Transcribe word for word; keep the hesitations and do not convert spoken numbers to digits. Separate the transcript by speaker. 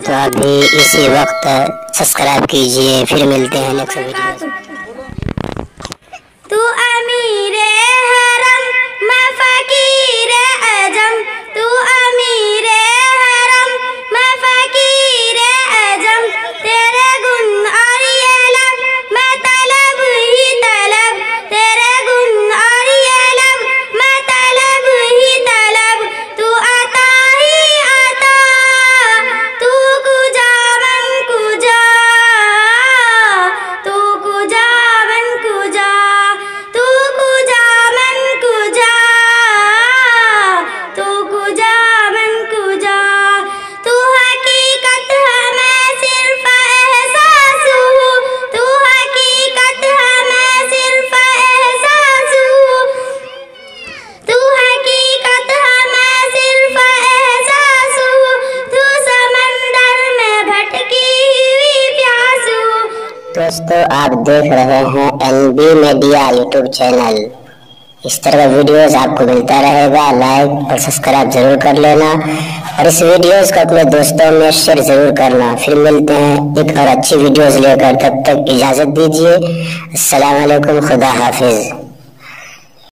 Speaker 1: तो अभी इसी वक्त सब्सक्राइब कीजिए। फिर मिलते हैं नेक्स्ट वीडियो।
Speaker 2: तू अमीर हरम मैं फकीर अजम, तू अमीर हरम मैं फकीर अजम, तेरे गुण और ये लब मैं तलब ही तलब, तेरे गुण और ये लब मैं तलब ही तलब, तू आता ही आता तू कुजा मन कुजा, तू कुजा मन कुजा, तू कुजा मन कुजा, तू कुजा मन कुजा, तू हकीकत है मैं सिर्फ एहसास हूँ, तू हकीकत है मैं सिर्फ एहसास हूँ, तू हकीकत है मैं सिर्फ एहसास हूँ, तू समंदर में भटकी हुई प्यास हूँ।
Speaker 1: दोस्तों आप देख रहे हैं N B media YouTube channel. इस तरह का वीडियोस आपको मिलता रहेगा। लाइक और सब्सक्राइब जरूर कर लेना और इस वीडियोस को अपने दोस्तों में शेयर जरूर करना। फिर मिलते हैं एक और अच्छी वीडियोस लेकर, तब तक इजाजत दीजिए। अस्सलाम वालेकुम, खुदा हाफिज।